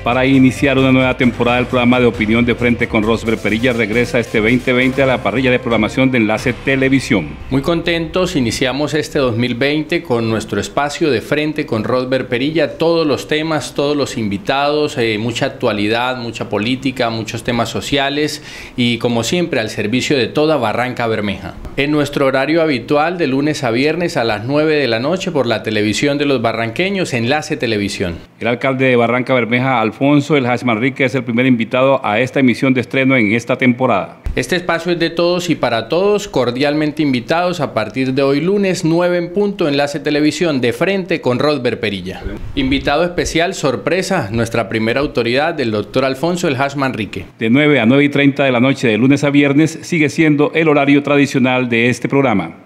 Para iniciar una nueva temporada del programa de opinión de Frente con Rosber Perilla regresa este 2020 a la parrilla de programación de Enlace Televisión. Muy contentos, iniciamos este 2020 con nuestro espacio de Frente con Rosber Perilla, todos los temas, todos los invitados, mucha actualidad, mucha política, muchos temas sociales y como siempre al servicio de toda Barranca Bermeja. En nuestro horario habitual de lunes a viernes a las 9 de la noche por la televisión de los barranqueños, Enlace Televisión. El alcalde de Barranca Bermeja, Alfonso El Hash Manrique, es el primer invitado a esta emisión de estreno en esta temporada. Este espacio es de todos y para todos, cordialmente invitados a partir de hoy lunes 9 en punto, Enlace Televisión de Frente con Rosber Perilla. Invitado especial, sorpresa, nuestra primera autoridad, el doctor Alfonso El Hash Manrique. De 9 a 9:30 de la noche de lunes a viernes sigue siendo el horario tradicional de este programa.